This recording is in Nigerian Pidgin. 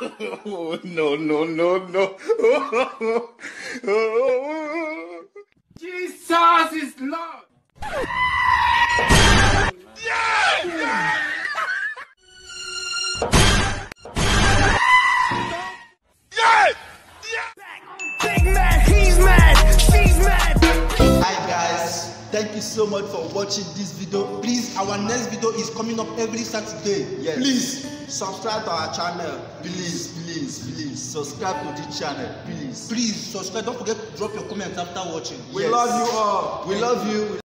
Oh, no, no, no, no. Jesus is Lord. Yeah! Yeah! Yeah! Big man, he's mad, she's mad. Hi guys, thank you so much for watching this video. Please, our next video is coming up every Saturday. Yes. Please subscribe to our channel. Please subscribe to this channel. Please subscribe. Don't forget to drop your comments after watching. We love you all. We love you.